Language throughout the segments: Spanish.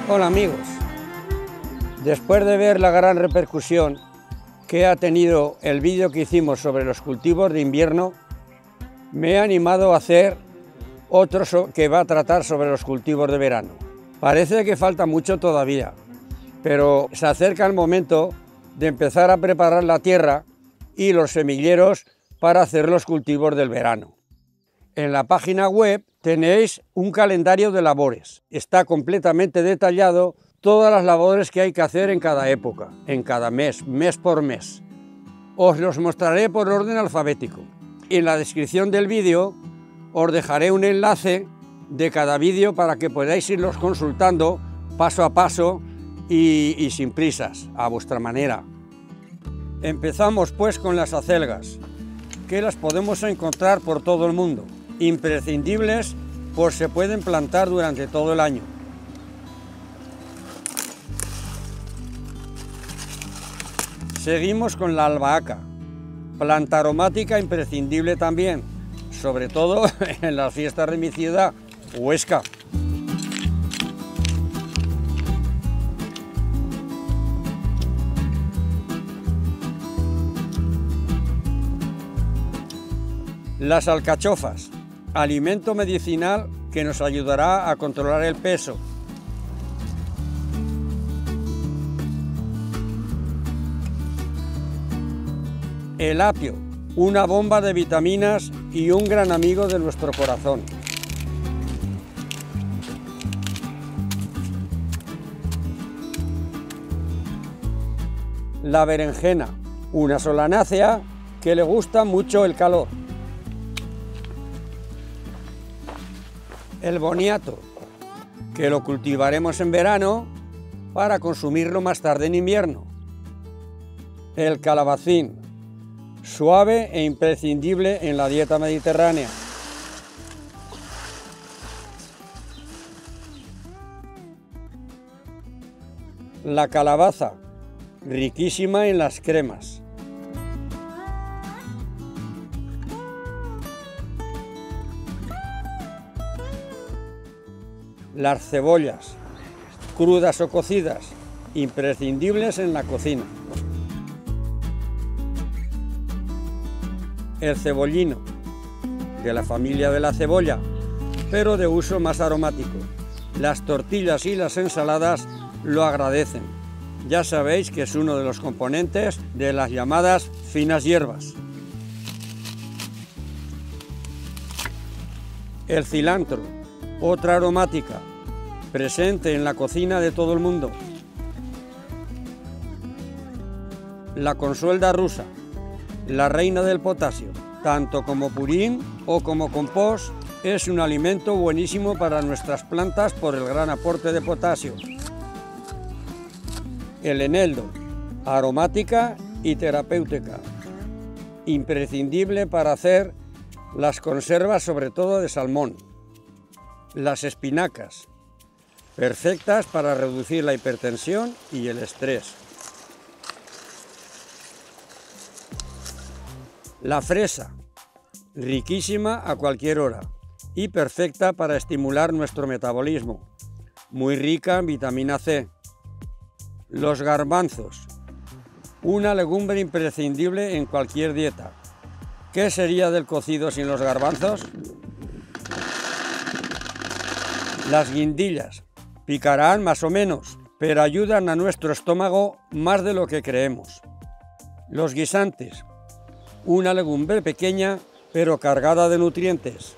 Hola amigos, después de ver la gran repercusión que ha tenido el vídeo que hicimos sobre los cultivos de invierno, me he animado a hacer otro que va a tratar sobre los cultivos de verano. Parece que falta mucho todavía, pero se acerca el momento de empezar a preparar la tierra y los semilleros para hacer los cultivos del verano. En la página web tenéis un calendario de labores. Está completamente detallado todas las labores que hay que hacer en cada época, en cada mes, mes por mes. Os los mostraré por orden alfabético. En la descripción del vídeo os dejaré un enlace de cada vídeo para que podáis irlos consultando paso a paso y sin prisas, a vuestra manera. Empezamos pues con las acelgas, que las podemos encontrar por todo el mundo. Imprescindibles, pues se pueden plantar durante todo el año. Seguimos con la albahaca, planta aromática imprescindible también, sobre todo en las fiestas de mi ciudad, Huesca. Las alcachofas, alimento medicinal que nos ayudará a controlar el peso. El apio, una bomba de vitaminas y un gran amigo de nuestro corazón. La berenjena, una solanácea que le gusta mucho el calor. El boniato, que lo cultivaremos en verano para consumirlo más tarde en invierno. El calabacín, suave e imprescindible en la dieta mediterránea. La calabaza, riquísima en las cremas. Las cebollas, crudas o cocidas, imprescindibles en la cocina. El cebollino, de la familia de la cebolla, pero de uso más aromático. Las tortillas y las ensaladas lo agradecen. Ya sabéis que es uno de los componentes de las llamadas finas hierbas. El cilantro, otra aromática, presente en la cocina de todo el mundo. La consuelda rusa, la reina del potasio, tanto como purín o como compost, es un alimento buenísimo para nuestras plantas por el gran aporte de potasio. El eneldo, aromática y terapéutica, imprescindible para hacer las conservas, sobre todo de salmón. Las espinacas, perfectas para reducir la hipertensión y el estrés. La fresa, riquísima a cualquier hora y perfecta para estimular nuestro metabolismo, muy rica en vitamina C. Los garbanzos, una legumbre imprescindible en cualquier dieta. ¿Qué sería del cocido sin los garbanzos? Las guindillas, picarán más o menos, pero ayudan a nuestro estómago más de lo que creemos. Los guisantes, una legumbre pequeña pero cargada de nutrientes.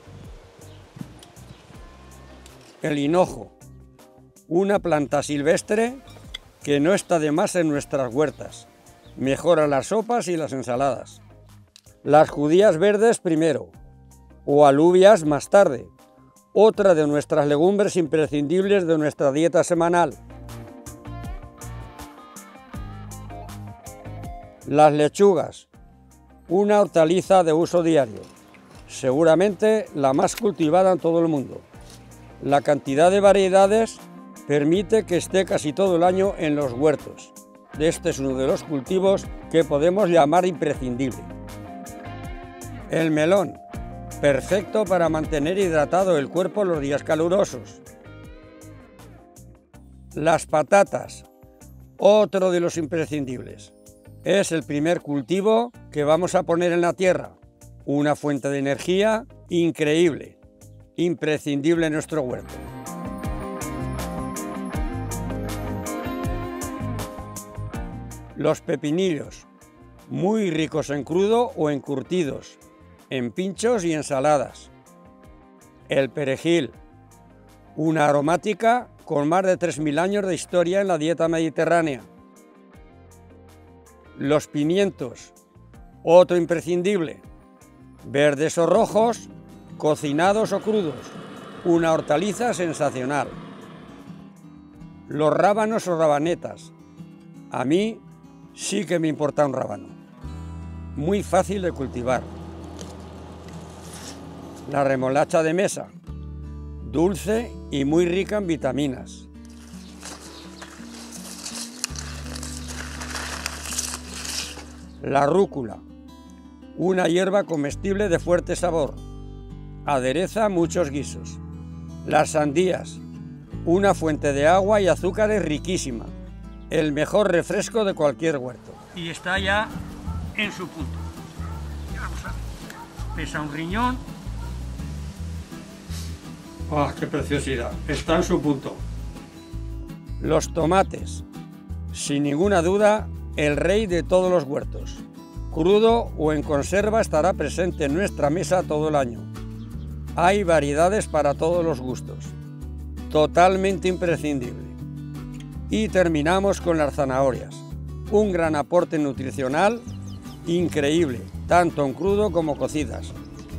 El hinojo, una planta silvestre que no está de más en nuestras huertas. Mejora las sopas y las ensaladas. Las judías verdes primero, o alubias más tarde. Otra de nuestras legumbres imprescindibles de nuestra dieta semanal. Las lechugas, una hortaliza de uso diario, seguramente la más cultivada en todo el mundo. La cantidad de variedades permite que esté casi todo el año en los huertos. Este es uno de los cultivos que podemos llamar imprescindible. El melón, perfecto para mantener hidratado el cuerpo en los días calurosos. Las patatas, otro de los imprescindibles. Es el primer cultivo que vamos a poner en la tierra. Una fuente de energía increíble, imprescindible en nuestro huerto. Los pepinillos, muy ricos en crudo o encurtidos, en pinchos y ensaladas. El perejil, una aromática con más de 3000 años de historia en la dieta mediterránea. Los pimientos, otro imprescindible, verdes o rojos, cocinados o crudos, una hortaliza sensacional. Los rábanos o rabanetas, a mí sí que me importa un rábano, muy fácil de cultivar. La remolacha de mesa, dulce y muy rica en vitaminas. La rúcula, una hierba comestible de fuerte sabor, adereza muchos guisos. Las sandías, una fuente de agua y azúcares riquísima, el mejor refresco de cualquier huerto. Y está ya en su punto. Pesa un riñón. ¡Ah, qué preciosidad! Está en su punto. Los tomates, sin ninguna duda, el rey de todos los huertos. Crudo o en conserva estará presente en nuestra mesa todo el año. Hay variedades para todos los gustos. Totalmente imprescindible. Y terminamos con las zanahorias. Un gran aporte nutricional increíble, tanto en crudo como cocidas.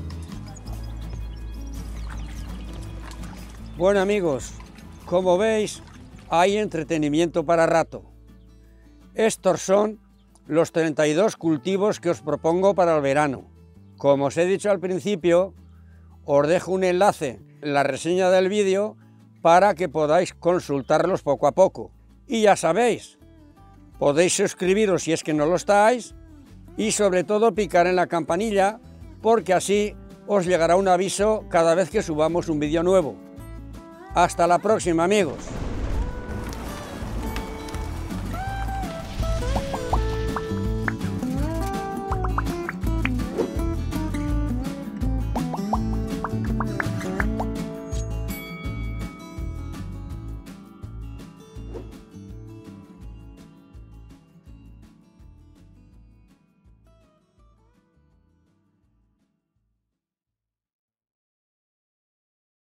Bueno amigos, como veis, hay entretenimiento para rato. Estos son los 32 cultivos que os propongo para el verano. Como os he dicho al principio, os dejo un enlace en la reseña del vídeo para que podáis consultarlos poco a poco. Y ya sabéis, podéis suscribiros si es que no lo estáis y sobre todo picar en la campanilla porque así os llegará un aviso cada vez que subamos un vídeo nuevo. Hasta la próxima amigos.